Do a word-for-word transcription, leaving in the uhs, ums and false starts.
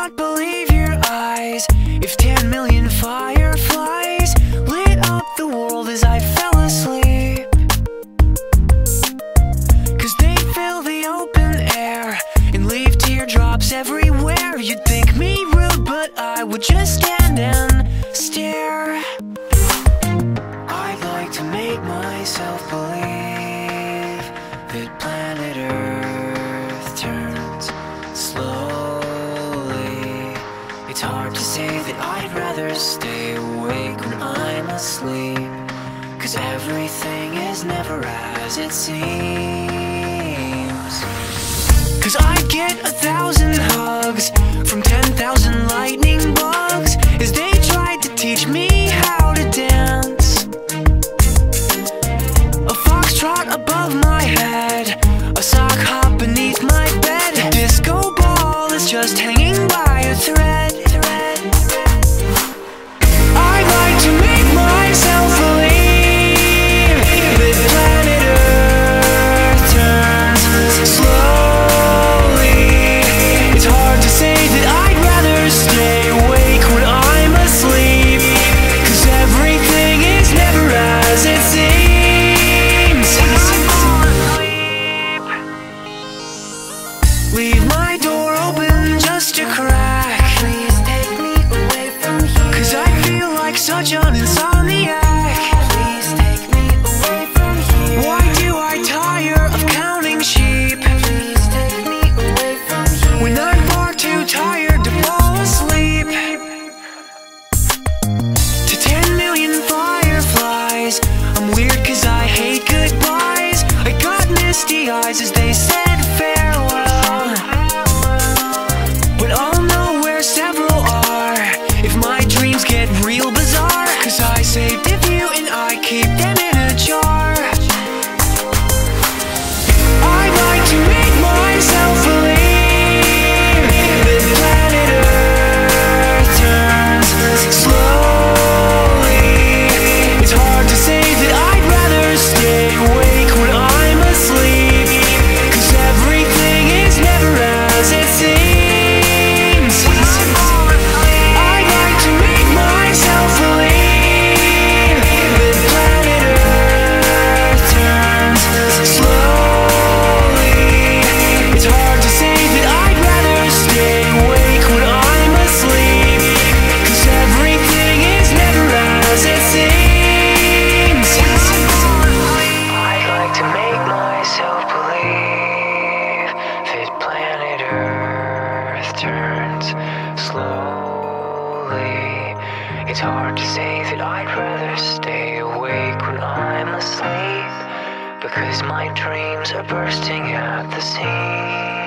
not believe your eyes if ten million fireflies lit up the world as I fell asleep. Cause they fill the open air and leave teardrops everywhere. You'd think me rude, but I would just stand and stare. I'd like to make myself believe that planet Earth turns slowly. It's hard to say that I'd rather stay awake when I'm asleep, cause everything is never as it seems. Cause I get a thousand hugs from ten thousand lightning bugs as they tried to teach me how to dance. A foxtrot above my head, a sock hop beneath my bed, a disco ball is just hanging by a thread. I'd like to make myself believe that planet Earth turns slowly. It's hard to say that I'd rather stay awake when I'm asleep, cause everything is never as it seems. Leave my door open just a crack, please take me away from here, cause I feel like such an insomniac. Please take me away from here. Why do I tire of counting sheep? Please take me away from here, when I'm far too tired to fall asleep. To ten million fireflies, I'm weird cause I hate goodbyes. I got misty eyes as they said farewell, but I'll know where several are if my dreams get real bizarre, cause I saved a few and I keep them in a jar. I'd like to make myself believe that planet Earth turns slowly. It's hard to say that I'd rather stay awake when I'm asleep, cause everything is never as it seems. I'd like to make myself believe that planet Earth turns slowly. It's hard to say that I'd rather stay awake when I'm asleep, cause everything is never as it seems. I'd like to make myself believe that planet Earth turns slowly. It's hard to say that I'd rather stay awake when I'm asleep, because my dreams are bursting at the seams.